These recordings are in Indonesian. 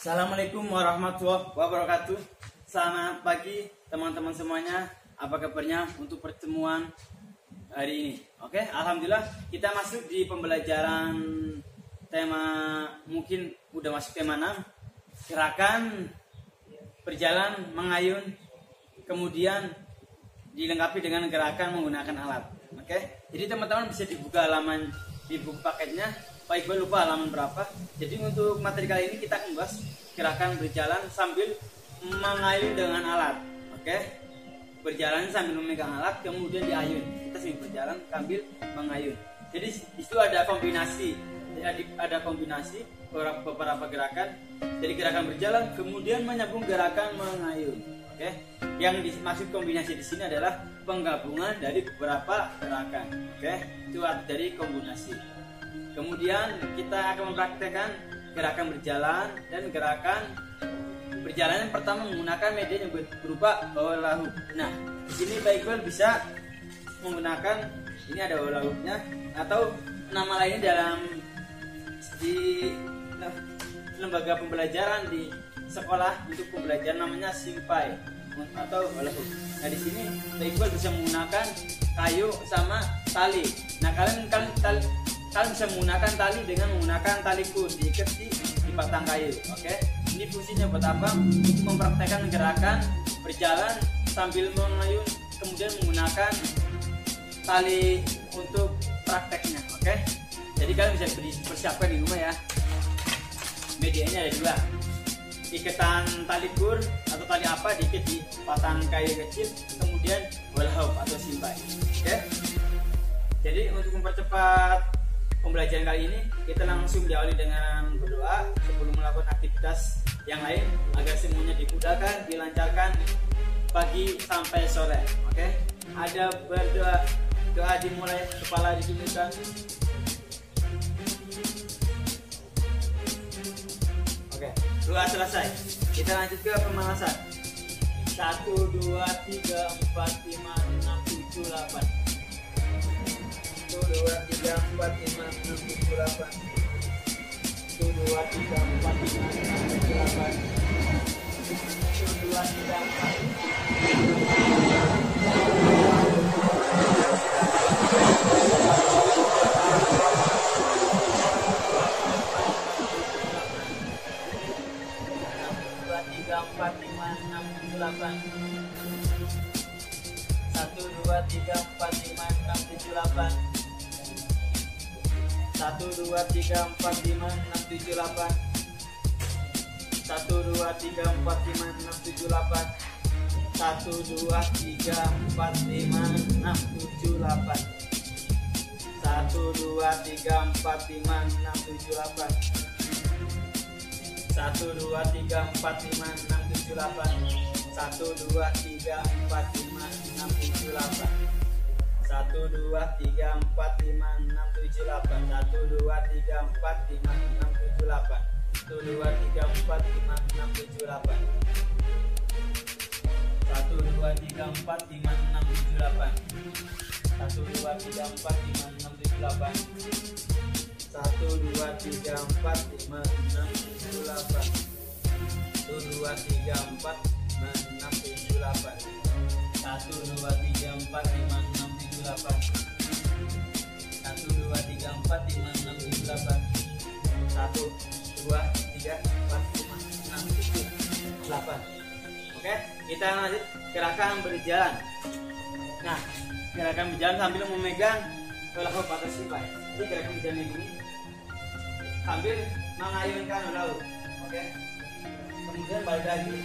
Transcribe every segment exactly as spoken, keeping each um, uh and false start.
Assalamualaikum warahmatullahi wabarakatuh. Selamat pagi teman-teman semuanya. Apa kabarnya untuk pertemuan hari ini? Oke, alhamdulillah kita masuk di pembelajaran tema, mungkin udah masuk tema enam, gerakan berjalan mengayun, kemudian dilengkapi dengan gerakan menggunakan alat. Oke, jadi teman-teman bisa dibuka halaman di buku paketnya. Pak Iqbal lupa halaman berapa. Jadi untuk materi kali ini kita akan bahas gerakan berjalan sambil mengayun dengan alat. Oke, berjalan sambil memegang alat, kemudian diayun. Kita sambil berjalan sambil mengayun. Jadi itu ada kombinasi, ada kombinasi beberapa gerakan. Jadi gerakan berjalan kemudian menyambung gerakan mengayun. Oke, yang dimaksud kombinasi di sini adalah penggabungan dari beberapa gerakan. Oke, itu arti dari kombinasi. Kemudian kita akan mempraktekkan gerakan berjalan dan gerakan berjalan yang pertama menggunakan media yang berupa bawah lahu. Nah, di sini Pak Iqbal bisa menggunakan, ini ada bawah lahunya, atau nama lainnya dalam di lembaga pembelajaran di sekolah untuk pembelajaran namanya simpai atau bawah lahu. Nah, di sini Pak Iqbal bisa menggunakan kayu sama tali. Nah, kalian kalian tali Kalian bisa menggunakan tali dengan menggunakan tali kur diikat di, di batang kayu. Oke, ini fungsinya buat apa? Untuk mempraktekkan gerakan berjalan sambil mengayun, kemudian menggunakan tali untuk prakteknya. Oke, jadi kalian bisa persiapkan di rumah ya. Medianya ada dua, ikatan tali kur atau tali apa diikat di batang kayu kecil, kemudian walhau atau simpai. Oke, jadi untuk mempercepat pembelajaran kali ini, kita langsung diawali dengan berdoa sebelum melakukan aktivitas yang lain agar semuanya dimudahkan, dilancarkan pagi sampai sore. Oke, ada berdoa, doa dimulai, kepala ditundukkan. Oke, doa selesai. Kita lanjut ke pemanasan. Satu, dua, tiga, empat, lima, enam, tujuh, delapan. Satu, dua, tiga, empat, lima, enam, tujuh, delapan. Satu, dua, tiga, empat, lima, enam, tujuh, delapan. Satu, dua, tiga, empat. Dua, tiga, empat, lima, enam, tujuh, delapan. Satu, dua, tiga, empat, lima, enam, tujuh, delapan. Satu, dua, tiga, empat, lima, enam, tujuh, delapan. Satu, dua, tiga, empat, lima, enam, tujuh, delapan. Satu, dua, tiga, empat, lima, enam, tujuh, delapan. Satu, dua, tiga, empat, lima, enam, tujuh, delapan. Satu, dua, tiga, empat, lima, enam, tujuh, delapan. Satu, dua, tiga, empat, lima, enam, tujuh, delapan. Satu, dua, tiga, empat, lima, enam, tujuh, delapan. Satu, dua, tiga, empat, lima, enam, tujuh, delapan. Satu, dua, tiga, empat, lima, enam, tujuh, delapan. Satu, dua, tiga, empat, lima, enam, tujuh, delapan. Satu, dua, tiga, empat, lima, enam, tujuh, delapan. Satu, dua, tiga, empat, lima, enam, tujuh, delapan. Satu, dua, tiga, empat, lima, enam, tujuh, delapan. Satu, dua, tiga, empat, lima, enam, tujuh, delapan. Satu, dua, tiga, empat, lima, enam, tujuh, delapan. Satu, dua, tiga, empat, lima, enam, tujuh, delapan. Oke, kita lanjut gerakan berjalan. Nah, gerakan berjalan sambil memegang lahu atau simpai. Jadi gerakan berjalan ini sambil mengayunkan lahu. Oke, kemudian balik lagi.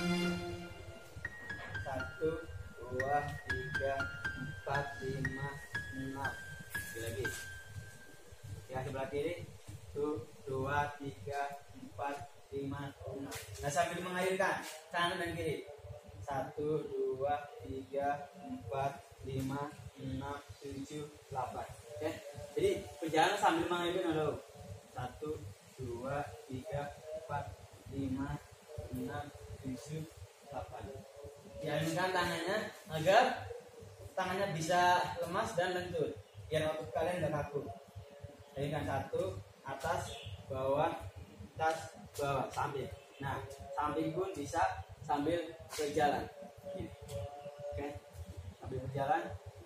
Satu, dua, tiga, empat, lima, enam. Lagi. Ya, sebelah kiri. Satu, dua, tiga, empat, lima, enam. Nah, sambil mengayunkan kanan dan kiri. Satu, dua, tiga, empat, lima, enam, tujuh, delapan. Oke. Jadi berjalan sambil mengayunkan lahu. Satu, dua, tiga, empat, lima, enam, tujuh, delapan. Diayunkan tangannya agar tangannya bisa lemas dan lentur, biar otot kalian gak kaku. Ayunkan satu, atas, bawah, atas, bawah, sambil. Nah, samping pun bisa sambil berjalan. Gini. Oke, sambil berjalan.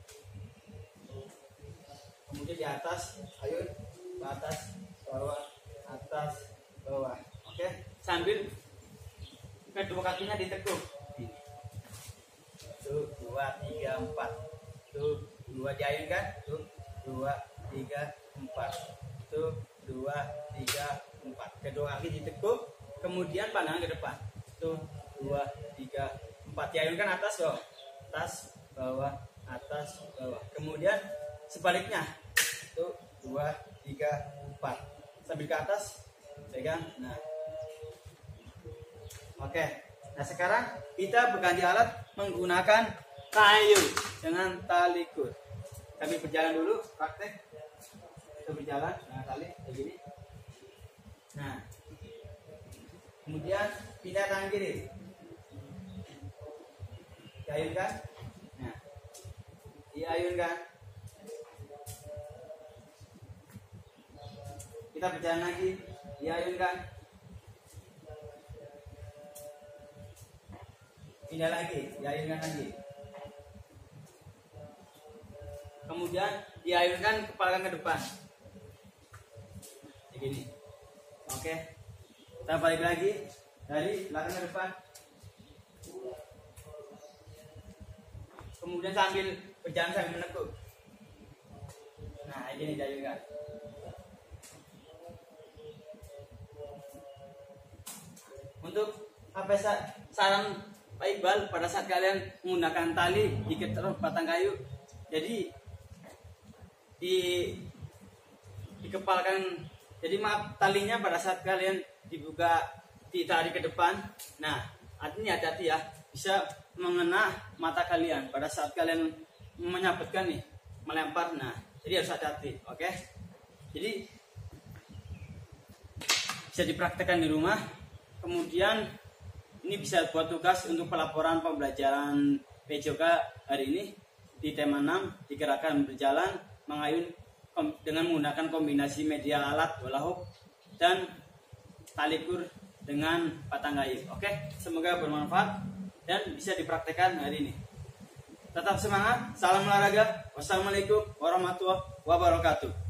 Kemudian di atas, ayun, ke atas, bawah, atas, bawah. Oke, sambil kedua kakinya ditekuk. Gini. Tuh, dua, tiga, empat. Tuh, dua diayunkan. Tuh, dua, tiga, empat. Tuh, dua, tiga, empat. Kedua kaki ditekuk. Kemudian pandangan ke depan. Tuh, dua, tiga, empat. Diayunkan atas, bawah, atas, bawah, atas, bawah. Kemudian sebaliknya. Tuh, dua, tiga, empat. Sambil ke atas, pegang. Nah, oke. Nah, sekarang kita berganti alat menggunakan kayu dengan tali kur. Kami berjalan dulu, praktek. Kita berjalan dengan tali begini. Nah, kemudian pindah tangan kiri. Diayunkan. Nah, diayunkan. Kita berjalan lagi. Diayunkan. Pindah lagi. Diayunkan lagi. Kemudian diayunkan kepala ke depan. Begini. Oke. Kita balik lagi dari belakang ke depan. Kemudian sambil berjalan sambil menekuk. Nah, ini diayunkan. Untuk apa saran Pak Iqbal pada saat kalian menggunakan tali ikat terus batang kayu, jadi di dikepalkan, jadi maaf talinya pada saat kalian dibuka ditarik ke depan. Nah, artinya hati-hati ya, bisa mengena mata kalian pada saat kalian menyabetkan nih, melempar. Nah, jadi harus hati-hati, oke? Jadi bisa dipraktekkan di rumah. Kemudian ini bisa buat tugas untuk pelaporan pembelajaran P J O K hari ini di tema enam, digerakkan berjalan mengayun dengan menggunakan kombinasi media alat bola hook dan tali kur dengan batang kayu. Oke, semoga bermanfaat dan bisa dipraktekkan hari ini. Tetap semangat, salam olahraga. Wassalamualaikum warahmatullahi wabarakatuh.